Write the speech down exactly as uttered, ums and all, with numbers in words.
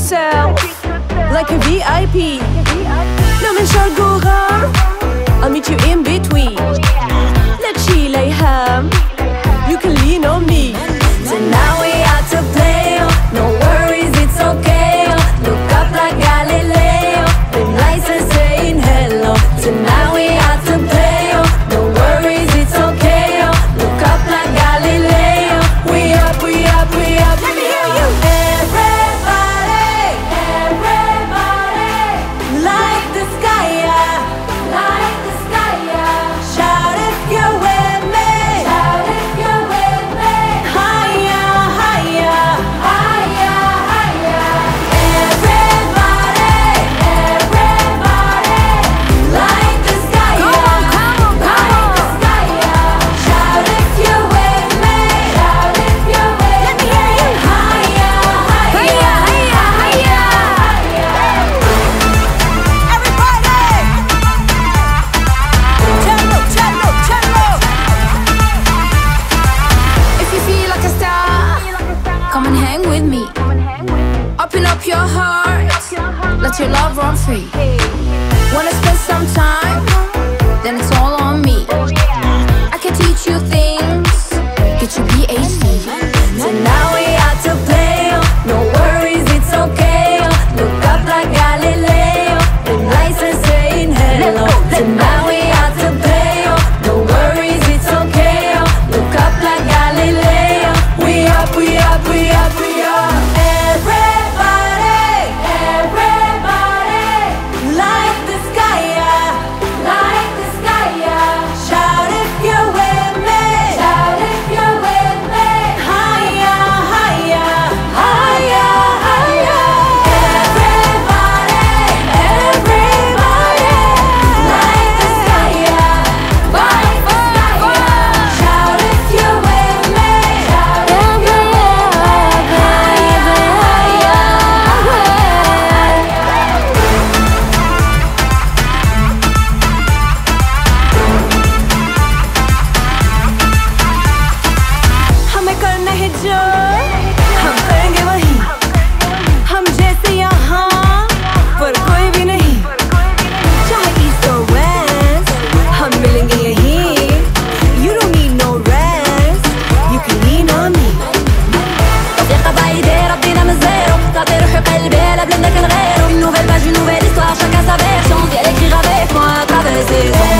yourself like a V I P. No mention Gora, I'll meet you in between. Let's chill, lay ham, you can lean on me. Tonight we out to play, no worries, it's okay. Look up like Galileo, been nice and saying hello. Tonight we out to play, no worries, it's okay. Look up like Galileo, we up, we up, we up. Let me hear you. Everybody, everybody, Like the sky, yeah. like the sky, yeah. Shout if you're with me. Shout if you're with me. Higher, higher. Higher, higher. Everybody, everybody, like the sky, Come on, come on, come like on. the sky, yeah. Shout if you're with me. Shout if you're with Let me hear you. Higher, higher, Higher, higher, higher. Everybody. Cello, cello, cello. If you feel like a star, come and hang with me. Open up your heart, let your love run free. Wanna spend some time? Then it's all on me. I can teach you things, get your P H D. Tonight we out to play, no worries, it's okay. Look up like Galileo, been nice and saying hello. Tonight we out to play, no worries, it's okay. Look up like Galileo, we up, we up, we up, we up. Everybody, everybody, Like the sky, yeah. like the sky, yeah. Shout if you're with me. Shout if you're with me. Higher, higher. Higher, higher. Everybody, everybody, like the sky, yeah. Like the sky, yeah. Shout if you're with me. Shout if you're with me. Higher, higher, हमें करना है जो हम करेंगे वही, हम जैसे यहाँ पर कोई भी नहीं। चाहे ईस्ट और वेस्ट, हम मिलेंगे यहीं। You don't need no rest, you can lean on me. توفيق بايدي ربينا من زيرو. تعطي روحي قلبي لا بلادنا كان غيرو. Une nouvelle page, une nouvelle histoire, chacun sa version. Viens l'écrire avec moi à travers les saisons.